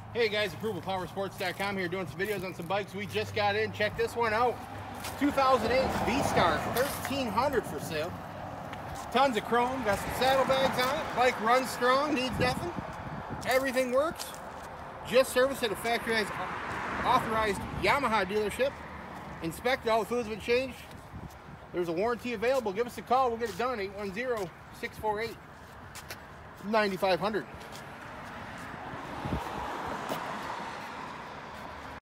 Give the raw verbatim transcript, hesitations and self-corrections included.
Hey guys, approval power sports dot com here doing some videos on some bikes we just got in. Check this one out. two thousand eight V-Star thirteen hundred for sale. Tons of chrome, got some saddlebags on it. Bike runs strong, needs nothing. Everything works. Just serviced at a factory authorized Yamaha dealership. Inspected, all the fluids have been changed. There's a warranty available. Give us a call, we'll get it done. eight one zero, six four eight, nine five zero zero.